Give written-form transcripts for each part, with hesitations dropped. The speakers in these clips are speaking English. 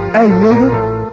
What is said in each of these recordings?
Hey, nigga.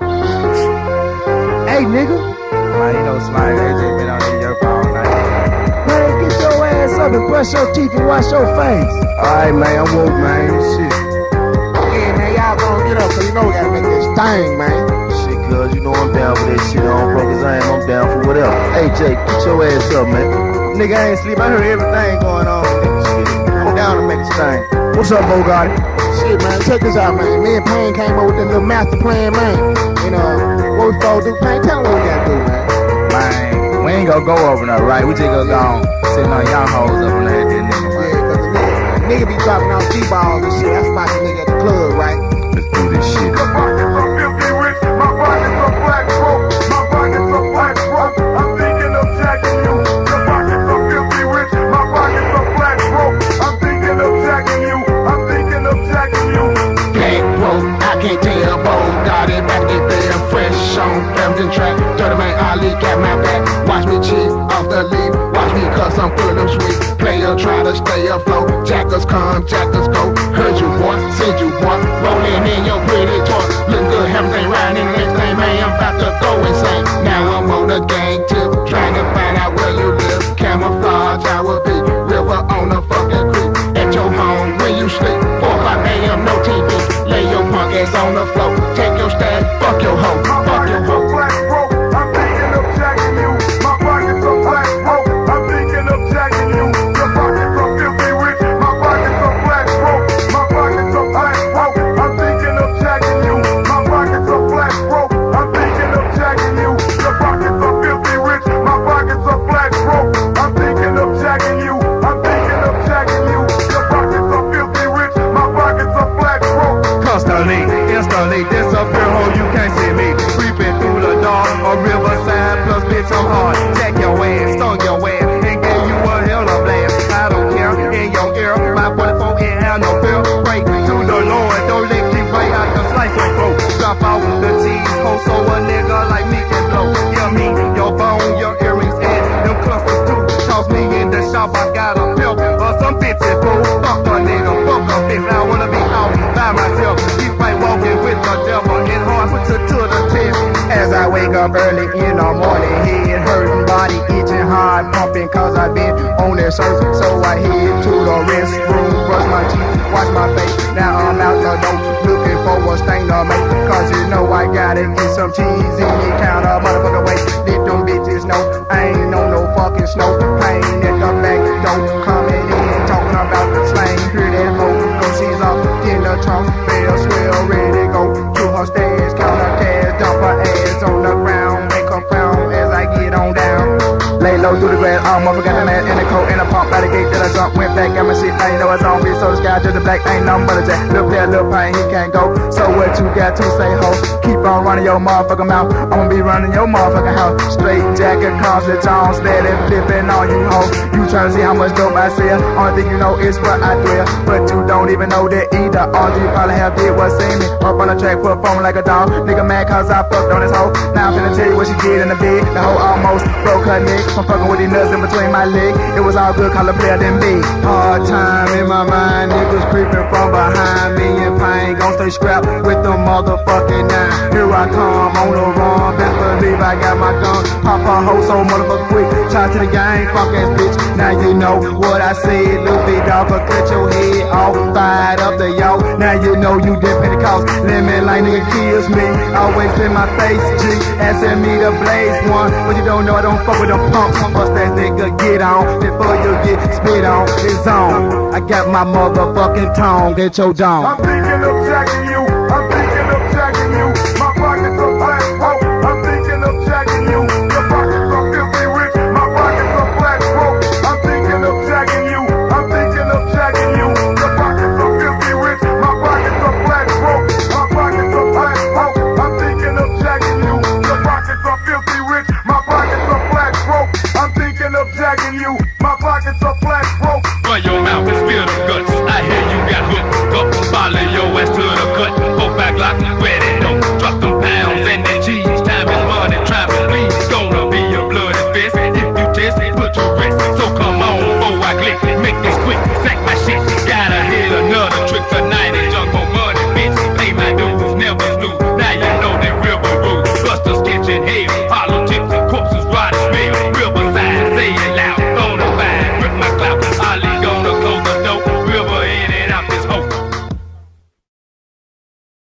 Hey, nigga. Man, you know Slime, they just been on their yerp all night. Man, get your ass up and brush your teeth and wash your face. Alright, man, I'm woke, man. Shit. Yeah, man, y'all gonna get up, cause you know we gotta make this thing, man. Shit, cuz, you know I'm down for that shit. I don't broke his aim, I'm down for whatever. Hey, Jake, get your ass up, man. Nigga, I ain't sleep. I heard everything going on. Shit, I'm down to make this thing. What's up, Bogart? Shit, man, check this out, man. Me and Payne came up with that little master plan, man. You know, what we supposed to do? Payne, tell me what we gotta do, man. Man, we ain't gonna go over there, right? We just gonna go on sitting on y'all hoes up on that nigga, man. Yeah, cause the nigga be dropping out T-balls and shit. That's about the nigga at the club, right? Let's do this shit. My pockets are filthy rich, my pockets are black broke, my pockets are black broke, I'm thinking of jacking you. Your pockets are filthy rich, my pockets are black broke, I'm thinking of jacking you, I'm thinking of jacking you. Black broke, I can't tell, got it back get there, fresh on Hampton track, Dirty Man Ali got my back, watch me cheat off the lead, watch me cause I'm full of sweet, player try to stay afloat, jackers come, jackers go, heard you boy, said you boy, rolling in your pretty toy, look good, everything riding, next thing man, I'm about to go insane, now I'm on a gang tip, trying to find out where you live, camouflage I will be, river on the fucking creek, at your home when you sleep, 4 a.m. no TV, lay your punk ass on the floor, take your stand, fuck your hoe, fuck your hoe. Black broke, I'm thinking of jacking you. My pockets are black broke, I'm thinking of jacking you. Your pockets are filthy rich, my pockets are black broke, my pockets are black broke, I'm thinking of jacking you. My pockets are black broke, I'm thinking of jacking you. Your pockets are filthy rich, my pockets are black broke, I'm thinking of jacking you. I'm thinking of jacking you. Your pockets are filthy rich, my pockets are black broke. Constantly, instantly, disappear, ho, you can't see me. Creeping through the dark, a riverside, plus bitch, I'm hard. Jack your ass, stung your ass, and gave you a hell of a blast. I don't care, in your ear, my 44 ain't have no fear. Pray to the Lord, don't let you right out the slice your throat. Drop out the cheese, ho, so a nigga like me can blow. Yeah, me, your bone, your earrings, and them clusters too. Toss me in the shop, I got a pill, or some bitches, fool. Fuck a nigga, fuck a bitch, I wanna be out by myself. Keep right walking with the devil, and hard put to the test. As I wake up early in the morning, head hurting, body itching, heart pumping, cause I've been on this earth. So I head to the restroom, brush my teeth, wash my face. Now I'm out the door, looking for a stain to make, cause you know I gotta get some cheese in the counter, motherfucker wait. Let them bitches know I ain't on no fucking snow. Pain at the back door, coming in, talking about the slang. Hear that hoe, go she's off in the trunk, bell swell, ready to go to her stairs, count her cash, dump her ass on the ground, make her frown as I get on down. Lay low through the grass, all motherfucker got a man in a coat and a pump by the gate that I jump, went back, got my shit, I ain't know it's on me, so the sky to the black, ain't nothing but a jack. Little player, little pain, he can't go. So what you got to say, ho? Keep on running your motherfucking mouth, I'ma be running your motherfucking house. Straight jacket, across the John, steady flipping on you, ho. You tryna see how much dope I sell, only thing you know is what I dwell, but you don't even know that either. All you probably have did was see me up on the track, put phone like a dog. Nigga mad cause I fucked on his hoe. Now I'm finna tell you what she did in the bed. The hoe almost broke her neck from fucking with these nuts in between my legs. It was all good, call a player than me. Hard time in my mind, niggas creeping from behind me in pain. Gon' stay scrapped with the motherfucking nine. Here I come on the run, best believe I got my gun. Pop a hoe so motherfucking quick. Try to the game, fuck ass bitch. Now you know what I said, little big dog, but cut your head off. Fired up the y'all. Now you know you did pay the cost. Lemon like nigga kills me. Always in my face, G. Asking me to blaze one. But you don't know I don't fuck with them pumps. Bust that nigga, get on. Before you get spit on, it's on. I got my motherfucking tongue. Get your dome. I'm thinking of jacking you.